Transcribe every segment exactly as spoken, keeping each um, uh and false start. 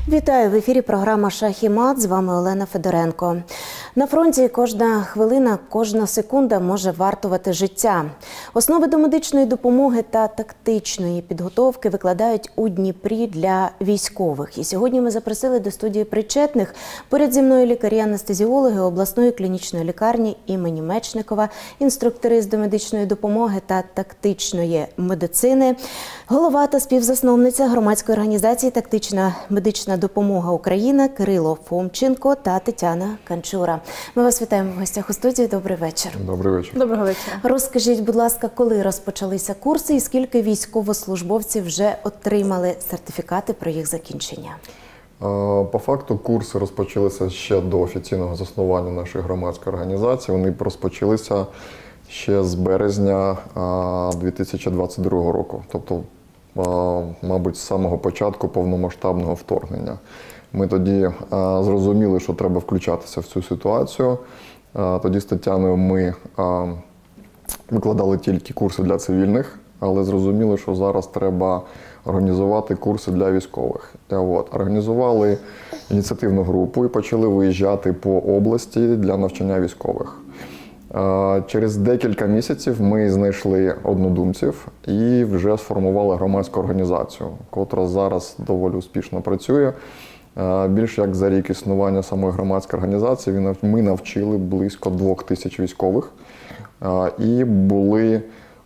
Вітаю! В ефірі програма «Шах і мат». З вами Олена Федоренко. На фронті кожна хвилина, кожна секунда може вартувати життя. Основи домедичної допомоги та тактичної підготовки викладають у Дніпрі для військових. І сьогодні ми запросили до студії причетних. Поряд зі мною лікарі-анестезіологи обласної клінічної лікарні імені Мечникова, інструктори з домедичної допомоги та тактичної медицини, голова та співзасновниця громадської організації «Тактична медична допомога Україна» Кирило Фомченко та Тетяна Канчура. Ми вас вітаємо в гостях у студії. Добрий вечір. Добрий вечір. Доброго вечора. Розкажіть, будь ласка, коли розпочалися курси і скільки військовослужбовців вже отримали сертифікати про їх закінчення? По факту курси розпочалися ще до офіційного заснування нашої громадської організації. Вони розпочалися ще з березня дві тисячі двадцять другого року, тобто, мабуть, з самого початку повномасштабного вторгнення. Ми тоді зрозуміли, що треба включатися в цю ситуацію. Тоді з Тетяною ми викладали тільки курси для цивільних, але зрозуміли, що зараз треба організувати курси для військових. От. Організували ініціативну групу і почали виїжджати по області для навчання військових. Через декілька місяців ми знайшли однодумців і вже сформували громадську організацію, котра зараз доволі успішно працює. Більше як за рік існування самої громадської організації ми навчили близько двох тисяч військових і були,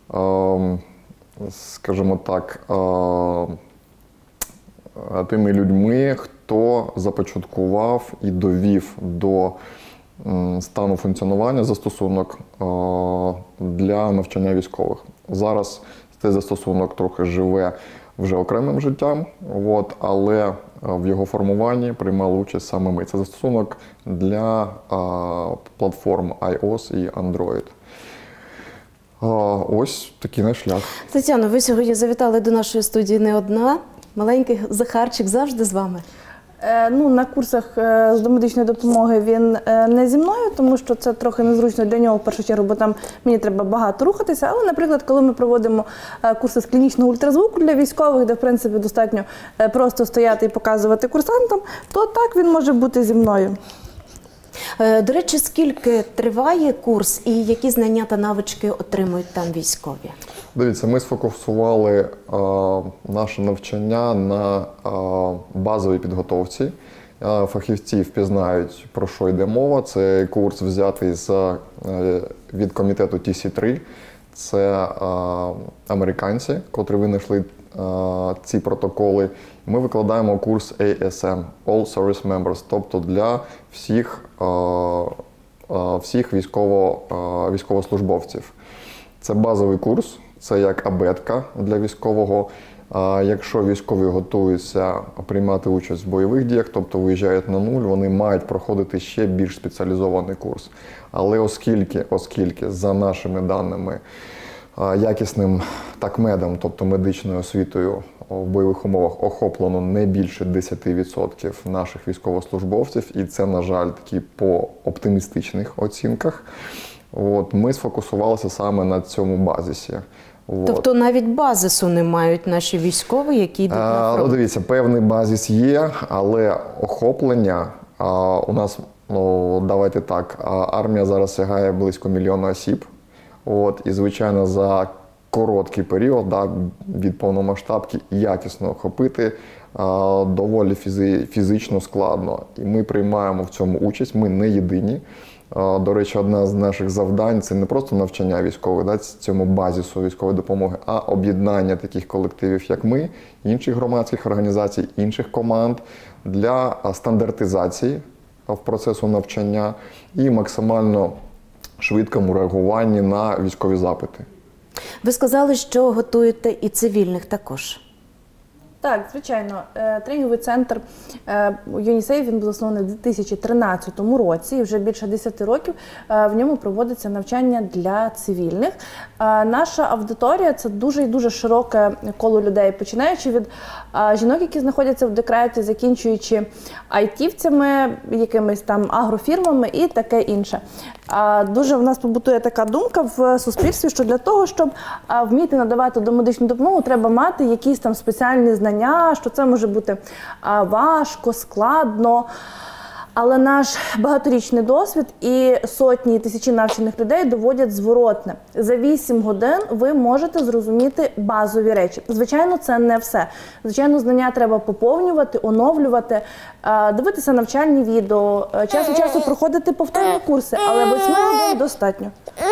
скажімо так, тими людьми, хто започаткував і довів до стану функціонування застосунок для навчання військових. Зараз цей застосунок трохи живе вже окремим життям, от, але в його формуванні приймали участь саме ми. Це застосунок для а, платформ iOS і Android. А, ось такий наш шлях. Тетяно, ви сьогодні завітали до нашої студії не одна. Маленький Захарчик завжди з вами? Ну, на курсах з домедичної допомоги він не зі мною, тому що це трохи незручно для нього в першу чергу, бо там мені треба багато рухатися. Але, наприклад, коли ми проводимо курси з клінічного ультразвуку для військових, де, в принципі, достатньо просто стояти і показувати курсантам, то так він може бути зі мною. До речі, скільки триває курс і які знання та навички отримують там військові? Дивіться, ми сфокусували а, наше навчання на а, базовій підготовці. А, фахівці впізнають, про що йде мова. Це курс взятий з, а, від комітету Ті Сі три. Це а, американці, котрі винайшли а, ці протоколи. Ми викладаємо курс ей ес ем – All Service Members, тобто для всіх, а, а, всіх військово, а, військовослужбовців. Це базовий курс. Це як абетка для військового. Якщо військові готуються приймати участь в бойових діях, тобто виїжджають на нуль, вони мають проходити ще більш спеціалізований курс. Але оскільки, оскільки за нашими даними, якісним такмедом, тобто медичною освітою в бойових умовах охоплено не більше десять відсотків наших військовослужбовців, і це, на жаль, такі по оптимістичних оцінках, от, ми сфокусувалися саме на цьому базисі. От. Тобто навіть базису не мають наші військові, які йдуть на фронт? Ну, дивіться, певний базис є, але охоплення а, у нас, ну, давайте так, армія зараз сягає близько мільйона осіб. От, і, звичайно, за короткий період, да, від повномасштабки якісно охопити а, доволі фізи, фізично складно. І ми приймаємо в цьому участь, ми не єдині. До речі, одне з наших завдань – це не просто навчання військових, да, цьому базису військової допомоги, а об'єднання таких колективів, як ми, інших громадських організацій, інших команд для стандартизації в процесу навчання і максимально швидкому реагуванні на військові запити. Ви сказали, що готуєте і цивільних також. Так, звичайно. Тренінговий центр ЮНІСЕФ, він був заснований у дві тисячі тринадцятому році, і вже більше десяти років в ньому проводиться навчання для цивільних. Наша аудиторія – це дуже і дуже широке коло людей, починаючи від жінок, які знаходяться в декреті, закінчуючи айтівцями, якимись там агрофірмами і таке інше. А, Дуже в нас побутує така думка в суспільстві, що для того, щоб а, вміти надавати домедичну допомогу, треба мати якісь там спеціальні знання, що це може бути а, важко, складно. Але наш багаторічний досвід і сотні, і тисячі навчених людей доводять зворотне. За вісім годин ви можете зрозуміти базові речі. Звичайно, це не все. Звичайно, знання треба поповнювати, оновлювати, дивитися навчальні відео, час від часу проходити повторні курси, але восьми годин достатньо.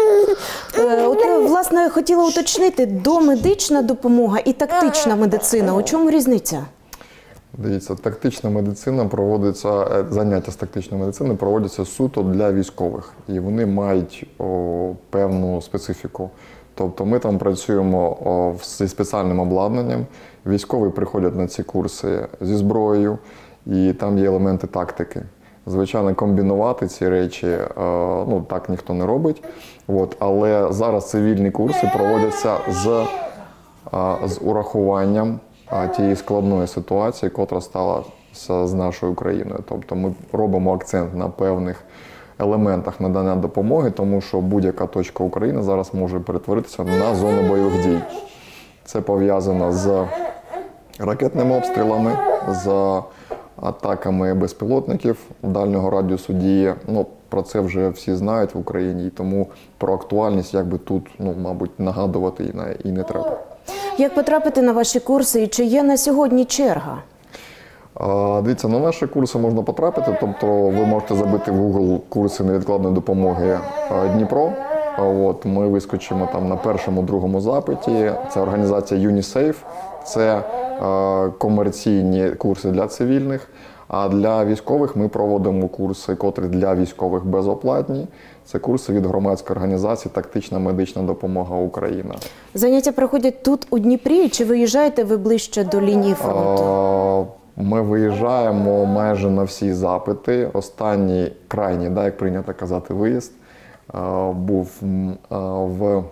От, власне, хотіла уточнити, домедична допомога і тактична медицина. У чому різниця? Дивіться, тактична медицина проводиться, заняття з тактичної медицини проводяться суто для військових. І вони мають о, певну специфіку. Тобто ми там працюємо о, зі спеціальним обладнанням, військові приходять на ці курси зі зброєю, і там є елементи тактики. Звичайно, комбінувати ці речі, о, ну, так ніхто не робить. От, але зараз цивільні курси проводяться з, о, з урахуванням тієї складної ситуації, котра сталася з нашою країною. Тобто ми робимо акцент на певних елементах надання допомоги, тому що будь-яка точка України зараз може перетворитися на зону бойових дій. Це пов'язано з ракетними обстрілами, з атаками безпілотників дальнього радіусу дії. Ну, про це вже всі знають в Україні, і тому про актуальність якби тут, ну, мабуть, нагадувати і не, і не треба. Як потрапити на ваші курси і чи є на сьогодні черга? А, дивіться, на наші курси можна потрапити, тобто ви можете забити в Google курси невідкладної допомоги Дніпро. От, ми вискочимо там на першому, другому запиті. Це організація UNISAFE, це е, комерційні курси для цивільних. А для військових ми проводимо курси, котрі для військових безоплатні. Це курси від громадської організації «Тактична медична допомога Україна». Заняття проходять тут, у Дніпрі, чи виїжджаєте ви ближче до лінії фронту? Ми виїжджаємо майже на всі запити. Останній, крайній, да, як прийнято казати, виїзд був в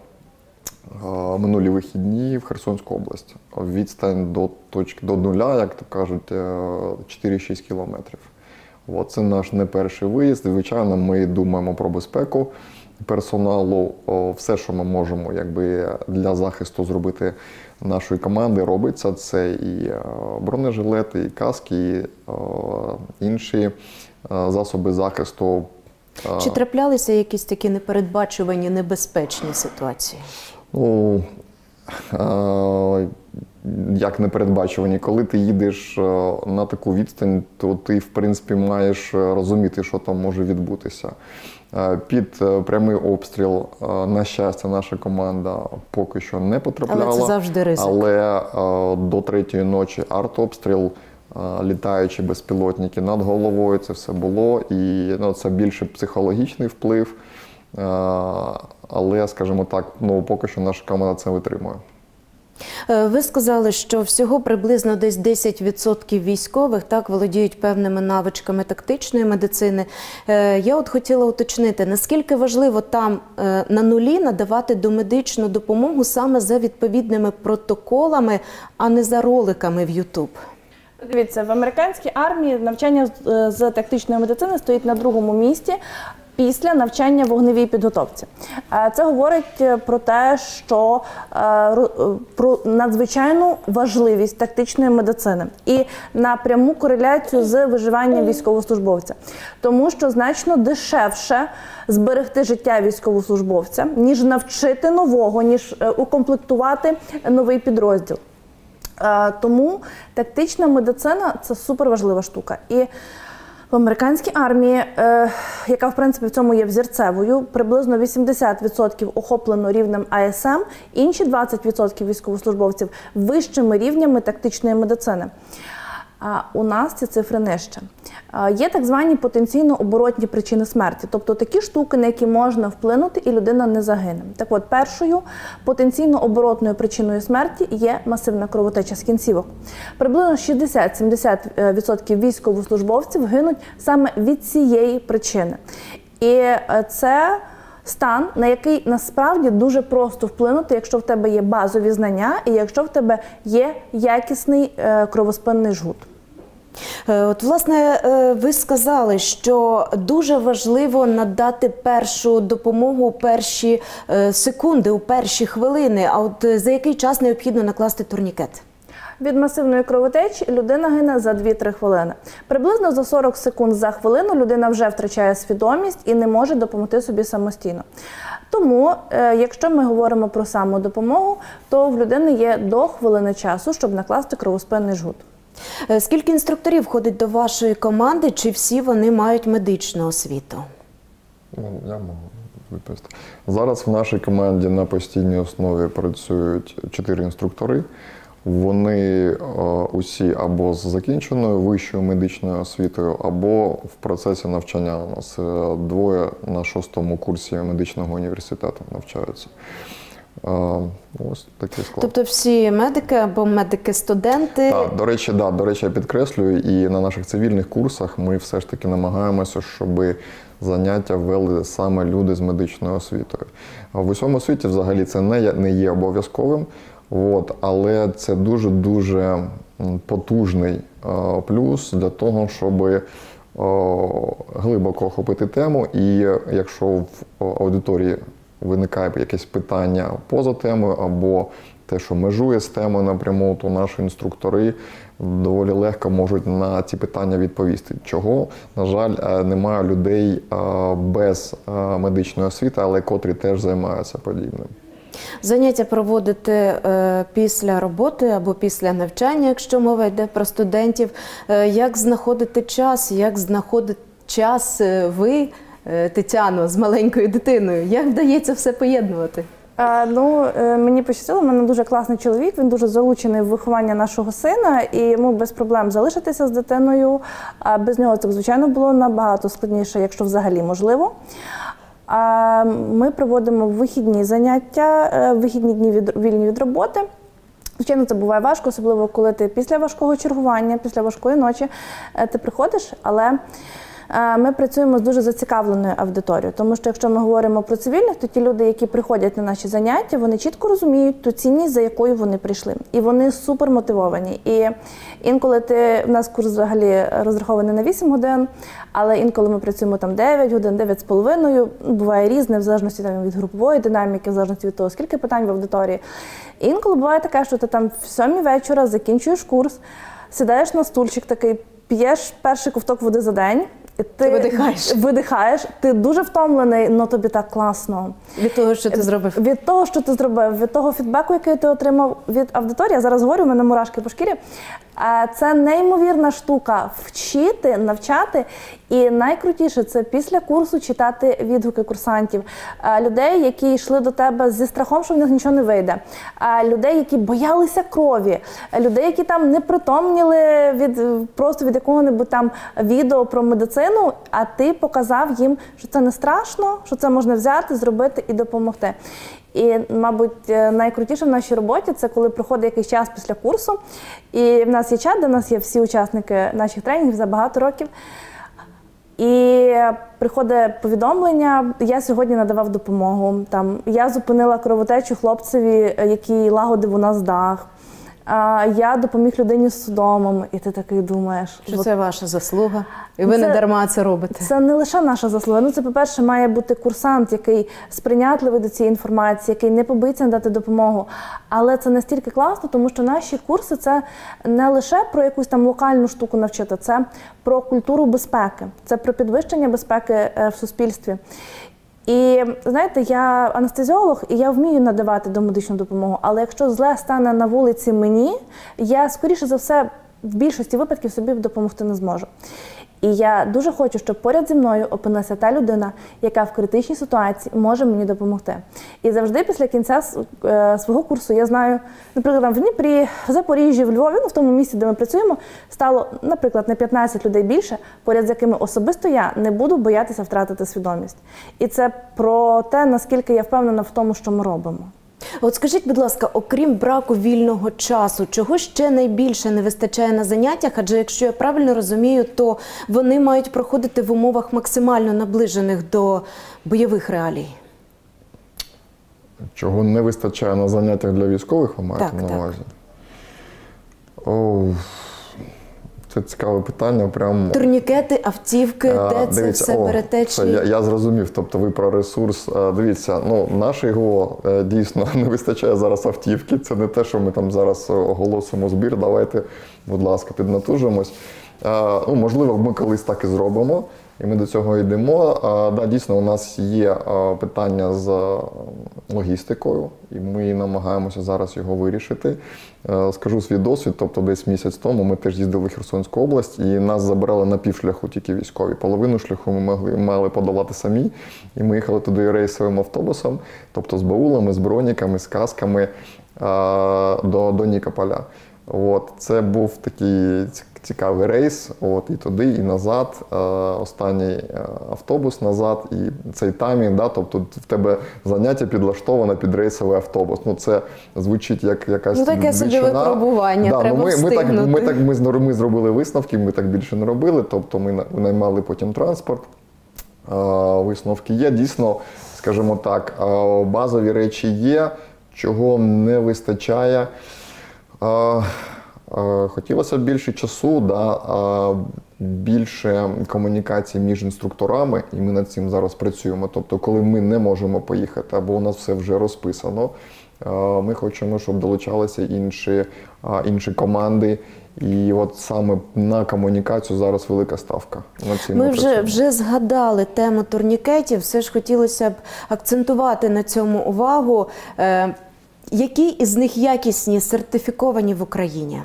минулі вихідні в Херсонську область. Відстань до точки, до нуля, як то кажуть, чотири-шість кілометрів. От, це наш не перший виїзд. Звичайно, ми думаємо про безпеку персоналу. Все, що ми можемо якби, для захисту зробити нашої команди, робиться. Це і бронежилети, і каски, і інші засоби захисту. Чи траплялися якісь такі непередбачувані, небезпечні ситуації? Ну, як непередбачувані. Коли ти їдеш на таку відстань, то ти, в принципі, маєш розуміти, що там може відбутися. Під прямий обстріл, на щастя, наша команда поки що не потрапляла. Але це завжди ризик. Але до третьої ночі артобстріл, літаючі безпілотники над головою, це все було. І ну, це більше психологічний вплив. Але, скажімо так, ну, поки що наша команда це витримує. Ви сказали, що всього приблизно десь десять відсотків військових так володіють певними навичками тактичної медицини. Я от хотіла уточнити, наскільки важливо там на нулі надавати домедичну допомогу саме за відповідними протоколами, а не за роликами в ютуб? Дивіться, в американській армії навчання з тактичної медицини стоїть на другому місці після навчання вогневій підготовці. Це говорить про те, що про надзвичайну важливість тактичної медицини і на пряму кореляцію з виживанням військовослужбовця. Тому що значно дешевше зберегти життя військовослужбовця, ніж навчити нового, ніж укомплектувати новий підрозділ. Тому тактична медицина – це суперважлива штука. І в американській армії, е, яка, в принципі, в цьому є взірцевою, приблизно вісімдесят відсотків охоплено рівнем А С М, інші двадцять відсотків військовослужбовців – вищими рівнями тактичної медицини. А у нас ці цифри нижче. Є так звані потенційно оборотні причини смерті, тобто такі штуки, на які можна вплинути і людина не загине. Так от, першою потенційно оборотною причиною смерті є масивна кровотеча з кінцівок. Приблизно шістдесят-сімдесят відсотків військовослужбовців гинуть саме від цієї причини. І це стан, на який насправді дуже просто вплинути, якщо в тебе є базові знання і якщо в тебе є якісний кровоспинний жгут. Е, От, власне, е, ви сказали, що дуже важливо надати першу допомогу у перші е, секунди, у перші хвилини. А от е, за який час необхідно накласти турнікет? Від масивної кровотечі людина гине за дві-три хвилини. Приблизно за сорок секунд за хвилину людина вже втрачає свідомість і не може допомогти собі самостійно. Тому, е, якщо ми говоримо про самодопомогу, то в людини є до хвилини часу, щоб накласти кровоспинний жгут. Е, Скільки інструкторів входить до вашої команди, чи всі вони мають медичну освіту? Ну, я можу відповісти. Зараз в нашій команді на постійній основі працюють чотири інструктори. Вони е, усі або з закінченою вищою медичною освітою, або в процесі навчання. У нас е, двоє на шостому курсі медичного університету навчаються. Е, ось такий склад. Тобто всі медики або медики-студенти? Так, до речі, да, до речі, я підкреслюю, і на наших цивільних курсах ми все ж таки намагаємося, щоб заняття вели саме люди з медичною освітою. В усьому світі взагалі це не є, не є обов'язковим. От, але це дуже-дуже потужний е, плюс для того, щоб е, глибоко охопити тему. І якщо в аудиторії виникає якесь питання поза темою або те, що межує з темою напряму, то наші інструктори доволі легко можуть на ці питання відповісти. Чого, на жаль, немає людей е, без е, медичної освіти, але котрі теж займаються подібним. Заняття проводите е, після роботи або після навчання, якщо мова йде про студентів. Е, як знаходите час, як знаходить час е, ви, е, Тетяно, з маленькою дитиною? Як вдається все поєднувати? Е, ну, е, мені пощастило, в мене дуже класний чоловік, він дуже залучений в виховання нашого сина, і йому без проблем залишитися з дитиною. А без нього це б, звичайно, було набагато складніше, якщо взагалі можливо. А ми проводимо вихідні заняття, вихідні дні від, вільні від роботи. Звичайно, це буває важко, особливо коли ти після важкого чергування, після важкої ночі ти приходиш, але ми працюємо з дуже зацікавленою аудиторією, тому що якщо ми говоримо про цивільних, то ті люди, які приходять на наші заняття, вони чітко розуміють ту цінність, за якою вони прийшли. І вони супер мотивовані. І інколи ти, в нас курс взагалі розрахований на вісім годин, але інколи ми працюємо там дев'ять годин, дев'ять з половиною, буває різне, в залежності там, від групової динаміки, в залежності від того, скільки питань в аудиторії. І інколи буває таке, що ти там в сьомій вечора закінчуєш курс, сідаєш на стульчик такий, п'єш перший ковток води за день, ти, ти видихаєш. видихаєш, ти дуже втомлений, але тобі так класно. Від того, що ти зробив? Від того, що ти зробив, від того фідбеку, який ти отримав від аудиторії. Я зараз говорю, у мене мурашки по шкірі. Це неймовірна штука – вчити, навчати. І найкрутіше – це після курсу читати відгуки курсантів. Людей, які йшли до тебе зі страхом, що в них нічого не вийде. Людей, які боялися крові. Людей, які там не притомніли від, просто від якого-небудь там відео про медицину, а ти показав їм, що це не страшно, що це можна взяти, зробити і допомогти. І, мабуть, найкрутіше в нашій роботі – це коли проходить якийсь час після курсу, і в нас є чат, де в нас є всі учасники наших тренінгів за багато років. І приходить повідомлення, я сьогодні надавав допомогу, там, я зупинила кровотечу хлопцеві, який лагодив у нас дах, я допоміг людині з судомом, і ти такий думаєш. Що це ваша заслуга, і ви це, не дарма це робите. Це не лише наша заслуга. Ну, це, по-перше, має бути курсант, який сприйнятливий до цієї інформації, який не побоїться надати допомогу. Але це настільки класно, тому що наші курси – це не лише про якусь там локальну штуку навчити, це про культуру безпеки, це про підвищення безпеки в суспільстві. І, знаєте, я анестезіолог, і я вмію надавати домедичну допомогу, але якщо зле стане на вулиці мені, я, скоріше за все, в більшості випадків собі допомогти не зможу. І я дуже хочу, щоб поряд зі мною опинилася та людина, яка в критичній ситуації може мені допомогти. І завжди після кінця свого курсу я знаю, наприклад, там в Дніпрі, в Запоріжжі, в Львові, ну, в тому місці, де ми працюємо, стало, наприклад, на п'ятнадцять людей більше, поряд з якими особисто я не буду боятися втратити свідомість. І це про те, наскільки я впевнена в тому, що ми робимо. От скажіть, будь ласка, окрім браку вільного часу, чого ще найбільше не вистачає на заняттях? Адже, якщо я правильно розумію, то вони мають проходити в умовах максимально наближених до бойових реалій. Чого не вистачає на заняттях для військових, ви маєте так, на увазі? Так. О, Це цікаве питання. Прям... Турнікети, автівки, А, де це дивіться, все о, берете? Це, Чи... я, я зрозумів, тобто ви про ресурс. А, дивіться, ну, нашого дійсно не вистачає зараз автівки. Це не те, що ми там зараз оголосимо збір, давайте, будь ласка, піднатужимось. А, ну, можливо, ми колись так і зробимо, і ми до цього йдемо. А, да, дійсно, у нас є а, питання з логістикою, і ми намагаємося зараз його вирішити. А, скажу свій досвід, тобто десь місяць тому ми теж їздили в Херсонську область, і нас забирали на півшляху тільки військові. Половину шляху ми могли, мали подолати самі, і ми їхали туди рейсовим автобусом, тобто з баулами, з броніками, з касками а, до, до Нікополя. От, це був такий цікавий рейс, от, і туди, і назад, е, останній автобус назад, і цей таймінг, да, тобто в тебе заняття підлаштоване під рейсовий автобус. Ну, це звучить як якась ну, таке собі випробування, да, треба ну, ми, ми, так, встигнути. ми, так, ми, ми зробили висновки, ми так більше не робили, тобто ми наймали потім транспорт, е, висновки є. Дійсно, скажімо так, е, базові речі є, чого не вистачає. Е, Хотілося б більше часу, да, більше комунікації між інструкторами, і ми над цим зараз працюємо. Тобто, коли ми не можемо поїхати, або у нас все вже розписано, ми хочемо, щоб долучалися інші, інші команди. І от саме на комунікацію зараз велика ставка. Над цим ми ми вже, вже згадали тему турнікетів, все ж хотілося б акцентувати на цьому увагу. Е, які із них якісні, сертифіковані в Україні?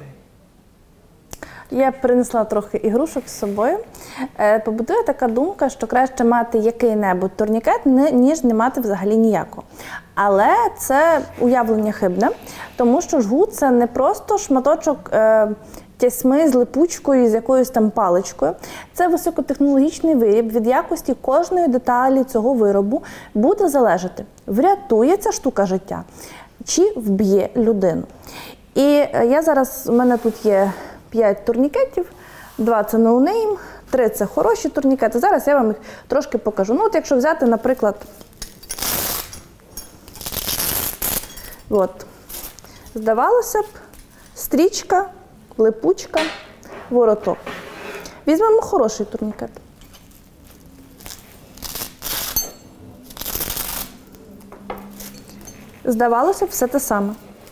Я принесла трохи ігрушок з собою. Побудує така думка, що краще мати який-небудь турнікет, ніж не мати взагалі ніякого. Але це уявлення хибне, тому що жгут – це не просто шматочок е, тясьми з липучкою, з якоюсь там паличкою. Це високотехнологічний виріб, від якості кожної деталі цього виробу буде залежати, врятує ця штука життя чи вб'є людину. І я зараз, у мене тут є п'ять турнікетів, два це ноунейм, три це хороші турнікети. Зараз я вам їх трошки покажу. Ну, от якщо взяти, наприклад, от, здавалося б, стрічка, липучка, вороток. Візьмемо хороший турнікет. Здавалося б, все те саме.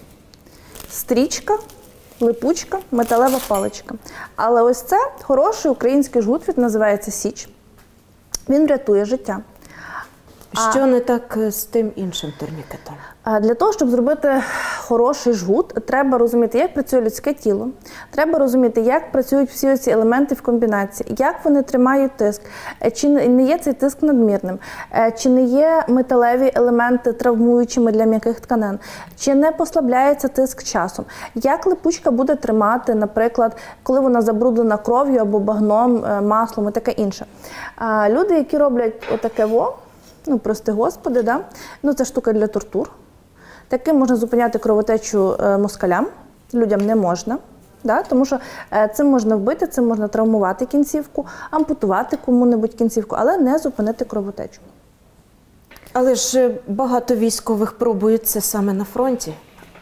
Стрічка, липучка, металева паличка. Але ось це хороший український жгут, він називається Січ. Він рятує життя. Що а... не так з тим іншим турнікетом? Для того, щоб зробити хороший жгут, треба розуміти, як працює людське тіло, треба розуміти, як працюють всі ці елементи в комбінації, як вони тримають тиск, чи не є цей тиск надмірним, чи не є металеві елементи травмуючими для м'яких тканин, чи не послабляється тиск часом, як липучка буде тримати, наприклад, коли вона забруднена кров'ю або багном, маслом і таке інше. Люди, які роблять отаке во, ну, прости господи, да? Ну, це штука для тортур. Таким можна зупиняти кровотечу москалям, людям не можна, да? Тому що цим можна вбити, цим можна травмувати кінцівку, ампутувати кому-небудь кінцівку, але не зупинити кровотечу. Але ж багато військових пробують це саме на фронті.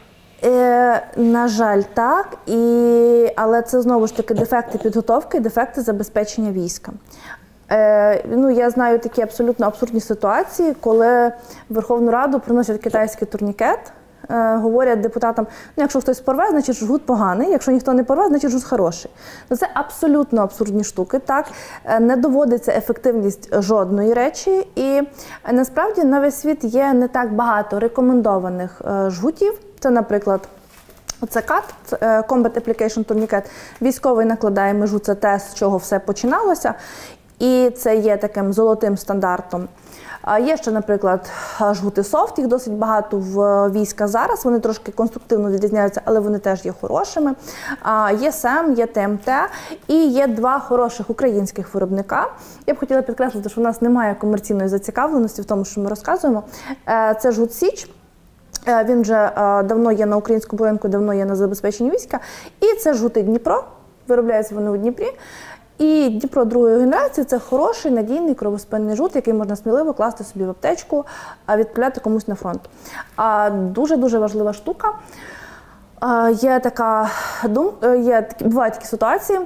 Е, на жаль, так, і... але це знову ж таки дефекти підготовки, дефекти забезпечення війська. Е, ну, я знаю такі абсолютно абсурдні ситуації, коли в Верховну Раду приносять китайський турнікет, е, говорять депутатам, ну, якщо хтось порве, значить жгут поганий, якщо ніхто не порве, значить жгут хороший. Ну, це абсолютно абсурдні штуки, так, е, не доводиться ефективність жодної речі, і е, насправді на весь світ є не так багато рекомендованих е, жгутів, це, наприклад, Оце кат, Combat Application Tourniquet, військовий накладає межу, це те, з чого все починалося. І це є таким золотим стандартом. Є ще, наприклад, жгути софт, їх досить багато в війська зараз, вони трошки конструктивно відрізняються, але вони теж є хорошими. Є СЕМ, є ТМТ і є два хороших українських виробника. Я б хотіла підкреслити, що у нас немає комерційної зацікавленості в тому, що ми розказуємо. Це жгут Січ. Він вже давно є на українському ринку, давно є на забезпеченні війська. І це жгути Дніпро, виробляються вони у Дніпрі. І Дніпро другої генерації – це хороший, надійний кровоспинний жгут, який можна сміливо класти собі в аптечку, відправляти комусь на фронт. Дуже-дуже важлива штука. Є така думка, є, бувають такі ситуації,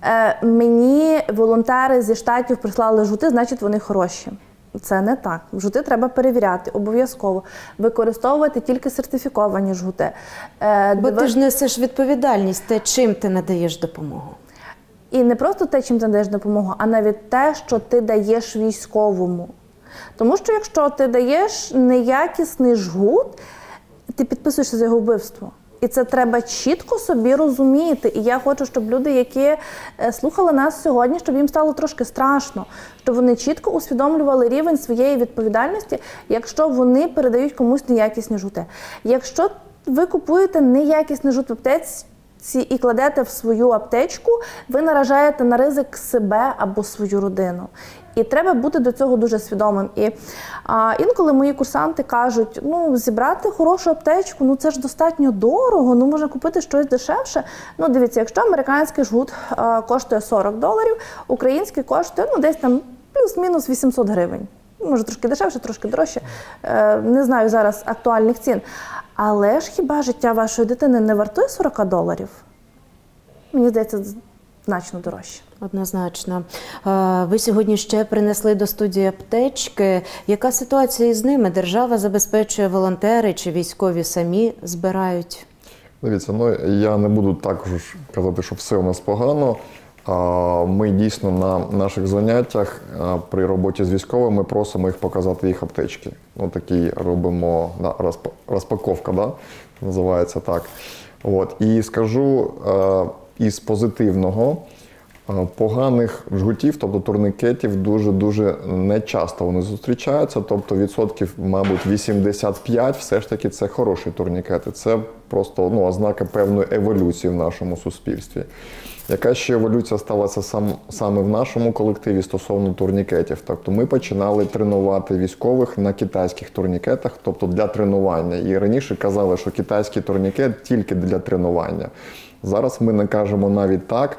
е, мені волонтери зі штатів прислали жгути, значить вони хороші. Це не так. Жгути треба перевіряти обов'язково. Використовувати тільки сертифіковані жгути. Е, Бо диви- ти ж несеш відповідальність, те, чим ти надаєш допомогу. І не просто те, чим ти надаєш допомогу, а навіть те, що ти даєш військовому. Тому що якщо ти даєш неякісний жгут, ти підписуєшся за його вбивство. І це треба чітко собі розуміти. І я хочу, щоб люди, які е, слухали нас сьогодні, щоб їм стало трошки страшно, щоб вони чітко усвідомлювали рівень своєї відповідальності, якщо вони передають комусь неякісні жгути. Якщо ви купуєте неякісний жгут в аптеці і кладете в свою аптечку, ви наражаєте на ризик себе або свою родину. І треба бути до цього дуже свідомим. І а, інколи мої курсанти кажуть, ну, зібрати хорошу аптечку, ну це ж достатньо дорого, ну можна купити щось дешевше. Ну, дивіться, якщо американський жгут а, коштує сорок доларів, український коштує, ну, десь там плюс-мінус вісімсот гривень. Може, трошки дешевше, трошки дорожче. Е, не знаю зараз актуальних цін. Але ж хіба життя вашої дитини не вартує сорок доларів? Мені здається, значно дорожче. Однозначно. Е, Ви сьогодні ще принесли до студії аптечки. Яка ситуація із ними? Держава забезпечує, волонтери чи військові самі збирають? Дивіться, ну я не буду також казати, що все у нас погано. А, Ми дійсно на наших заняттях а, при роботі з військовими просимо їх показати їх аптечки. Ну, такий робимо да, розп- розпаковка, да? Називається так. От. І скажу а, із позитивного, а, поганих жгутів, тобто турнікетів, дуже-дуже не часто вони зустрічаються. Тобто відсотків, мабуть, вісімдесят п'ять все ж таки це хороші турнікети. Це просто ну, ознака певної еволюції в нашому суспільстві. Яка ще еволюція сталася сам, саме в нашому колективі стосовно турнікетів? Тобто ми починали тренувати військових на китайських турнікетах, тобто для тренування. І раніше казали, що китайський турнікет тільки для тренування. Зараз ми не кажемо навіть так.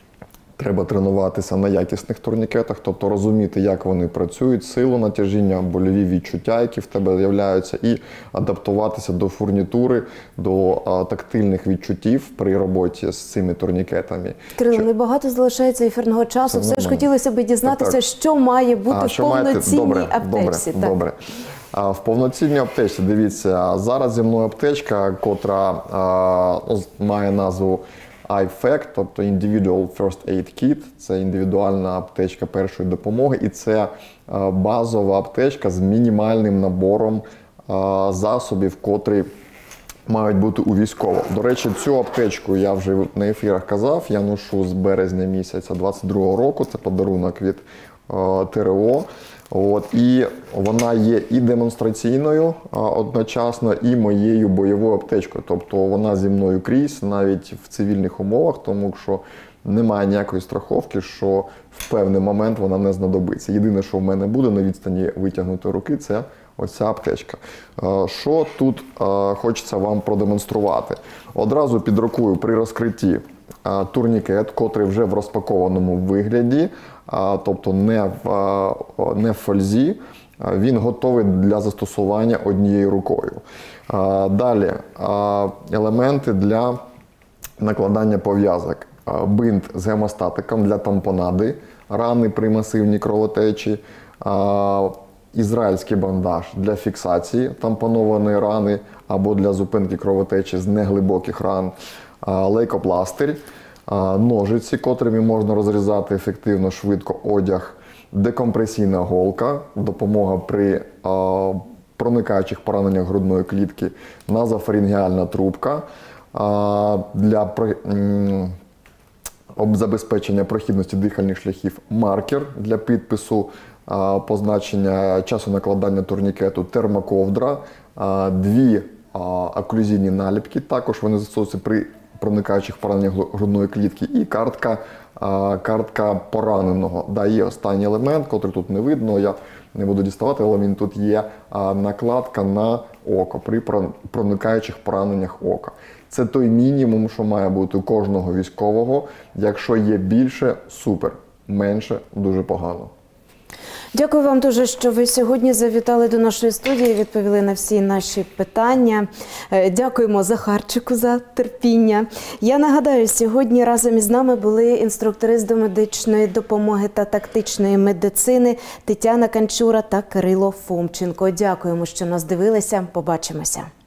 Треба тренуватися на якісних турнікетах, тобто розуміти, як вони працюють, силу натяжіння, больові відчуття, які в тебе з'являються, і адаптуватися до фурнітури, до а, тактильних відчуттів при роботі з цими турнікетами. Кирило, небагато залишається ефірного часу. Це Все ж нормально. хотілося б дізнатися, Так, так. що має бути А, в що маєте? повноцінній Добре, аптечці. Добре, Так. добре. А, в повноцінній аптечці, дивіться, зараз зі мною аптечка, котра а, ну, має назву iFact, тобто Individual First Aid Kit, це індивідуальна аптечка першої допомоги, і це а, базова аптечка з мінімальним набором а, засобів, котрі мають бути у військового. До речі, цю аптечку я вже на ефірах казав, я ношу з березня місяця двадцять другого року, це подарунок від е, ТРО. От, і вона є і демонстраційною а, одночасно, і моєю бойовою аптечкою. Тобто вона зі мною крізь, навіть в цивільних умовах, тому що немає ніякої страховки, що в певний момент вона не знадобиться. Єдине, що в мене буде на відстані витягнутої руки, це оця аптечка. Що тут хочеться вам продемонструвати? Одразу під рукою при розкритті турнікет, котрий вже в розпакованому вигляді, тобто не в, не в фользі, він готовий для застосування однією рукою. Далі елементи для накладання пов'язок. Бинт з гемостатиком для тампонади, рани при масивній кровотечі, ізраїльський бандаж для фіксації тампонованої рани або для зупинки кровотечі з неглибоких ран, лейкопластир, ножиці, котрими можна розрізати ефективно, швидко одяг, декомпресійна голка, допомога при проникаючих пораненнях грудної клітки, назофарингеальна трубка для забезпечення прохідності дихальних шляхів, маркер для підпису, позначення часу накладання турнікету, термоковдра, дві оклюзійні наліпки, також вони застосовуються при проникаючих пораненнях грудної клітки, і картка, картка пораненого. Да, є останній елемент, який тут не видно, я не буду діставати, але він тут є, накладка на око при проникаючих пораненнях ока. Це той мінімум, що має бути у кожного військового. Якщо є більше – супер, менше – дуже погано. Дякую вам дуже, що ви сьогодні завітали до нашої студії, відповіли на всі наші питання. Е, Дякуємо Захарчику за терпіння. Я нагадаю, сьогодні разом із нами були інструктори з домедичної допомоги та тактичної медицини Тетяна Канчура та Кирило Фомченко. Дякуємо, що нас дивилися. Побачимося.